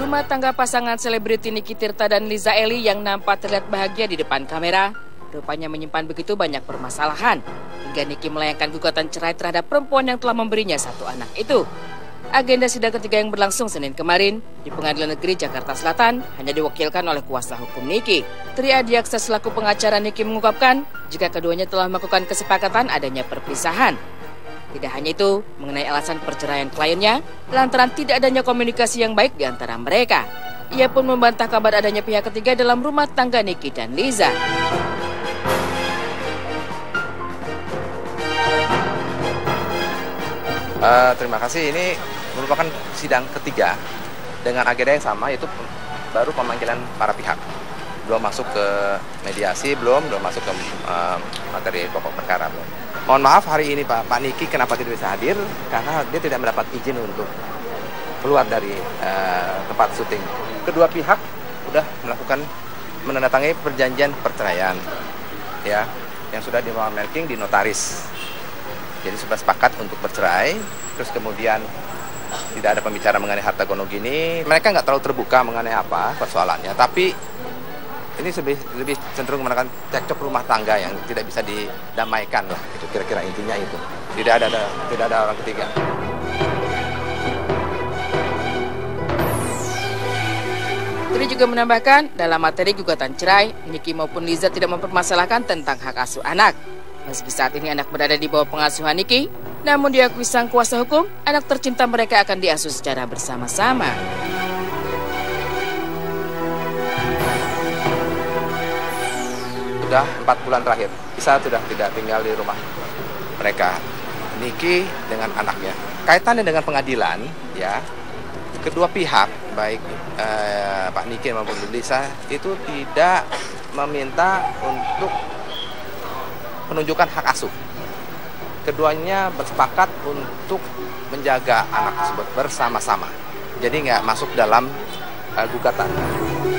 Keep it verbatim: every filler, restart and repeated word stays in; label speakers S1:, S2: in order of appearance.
S1: Rumah tangga pasangan selebriti Niki Tirta dan Liza Eli yang nampak terlihat bahagia di depan kamera, rupanya menyimpan begitu banyak permasalahan, hingga Niki melayangkan gugatan cerai terhadap perempuan yang telah memberinya satu anak itu. Agenda sidang ketiga yang berlangsung Senin kemarin di Pengadilan Negeri Jakarta Selatan hanya diwakilkan oleh kuasa hukum Niki. Tri Adiaksa selaku pengacara Niki mengungkapkan jika keduanya telah melakukan kesepakatan adanya perpisahan. Tidak hanya itu, mengenai alasan perceraian kliennya, lantaran tidak adanya komunikasi yang baik di antara mereka. Ia pun membantah kabar adanya pihak ketiga dalam rumah tangga Niki dan Liza.
S2: Uh, terima kasih. Ini merupakan sidang ketiga dengan agenda yang sama, yaitu baru pemanggilan para pihak. Belum masuk ke mediasi, belum, belum masuk ke uh, materi pokok perkara. Belum. Mohon maaf hari ini Pak, Pak Niki kenapa tidak bisa hadir? Karena dia tidak mendapat izin untuk keluar dari uh, tempat syuting. Kedua pihak sudah melakukan menandatangani perjanjian perceraian, ya, yang sudah di-marking di notaris. Jadi sudah sepakat untuk bercerai, terus kemudian tidak ada pembicaraan mengenai harta gono gini. Mereka nggak terlalu terbuka mengenai apa persoalannya, tapi ini lebih, lebih cenderung menekan cekcok rumah tangga yang tidak bisa didamaikan lah, itu kira-kira intinya itu. Tidak ada, ada tidak ada orang ketiga.
S1: Tri juga menambahkan dalam materi gugatan cerai, Niki maupun Liza tidak mempermasalahkan tentang hak asuh anak. Meski saat ini anak berada di bawah pengasuhan Niki, namun diakui sang kuasa hukum, anak tercinta mereka akan diasuh secara bersama-sama.
S2: Sudah empat bulan terakhir, Isa sudah tidak tinggal di rumah mereka, Niki dengan anaknya. Kaitannya dengan pengadilan, ya, kedua pihak, baik eh, Pak Niki maupun Liza, itu tidak meminta untuk penunjukan hak asuh. Keduanya bersepakat untuk menjaga anak tersebut bersama-sama. Jadi nggak masuk dalam uh, gugatan.